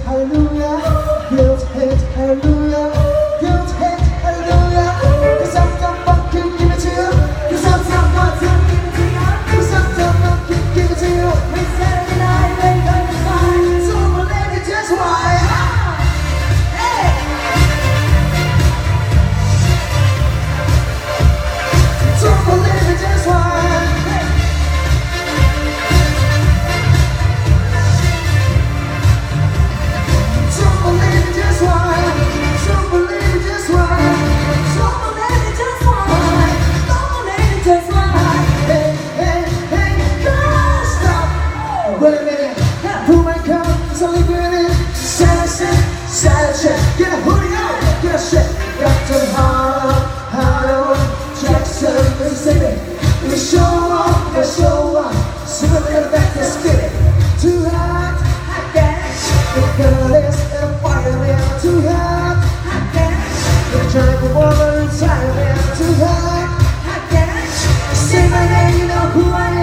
hallelujah. Guilt, hate, hallelujah. Guilt, hate, hallelujah. 'Cause I'm the one who give it to you. 'Cause I'm the one who give it to you. 'Cause I'm the one who give it to you. We Saturday night, wake up and find. So I'ma let it just why. Hey. So I'ma let it just why. Wait a minute, who might come? Something good. Sad, get a hoodie out, get a shit. Got to Harlem, Jackson, Mississippi. We show up, swimming back to skip. Too hot, I guess. The girl is a fireman. Too hot, I guess. The giant woman inside of me. Too hot, I guess. Say my name, you know who I am.